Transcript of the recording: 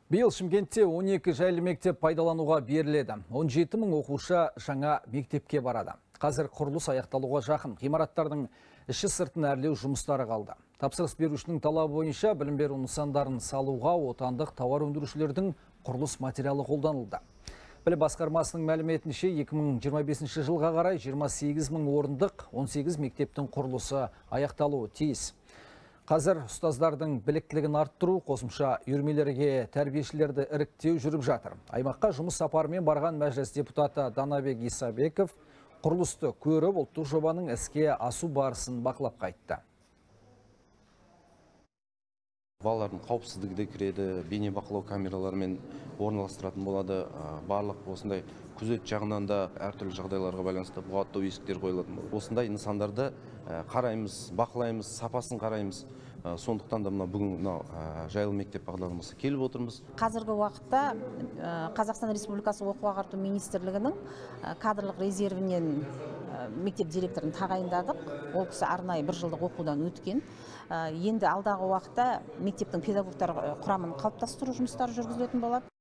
Биыл Шымкентте 12 жайлы мектеп пайдалануға беріледі. 17 мың оқушы жаңа мектепке барады. Қазір құрылыс аяқталуға жақын. Ғимараттардың іші сыртын әрлеу жұмыстары қалды. Тапсырыс берушінің талабы бойынша білім беру нысандарын салуға отандық тауар өндірушілердің құрылыс материалы қолданылды. Білім басқармасының мәліметінше 2025 жылға қарай 28 мың орындық 18 мектептің құрылысы аяқталуы тиіс. Қазір ұстаздардың біліктілігін арттыру, қосымша үйірмелерге тәрбиешілерді іріктеу жүріп жатыр. Аймаққа жұмыс сапарымен барған мәжіліс депутаты Данабек Исабеков құрылысты көріп, ұлттық жобаның іске асу барысын бақылап қайтты. Балалардың қауіпсіздігі де кіреді, бейне бақылау камераларымен орналастыратын болады. Барлық осындай күзет жағынан да әртүрлі жағдайларға байланысты бұғаттау есіктер қойылатын. Осындай нысандарды қараймыз, бақылаймыз, сапасын қараймыз. Сондықтан да бүгін жайлы мектеп бағдарламасы келіп отырмыз. Қазіргі уақытта Қазақстан Республикасы оқу ағарту министрлігінің кадрлық резервінен мектеп директорын тағайындадық. Ол кісі арнайы 1 жылдық оқудан өткен. Енді алдағы уақытта мектептің педагогтар құрамын қалыптастыру жұмыстары жүргізілетін болады.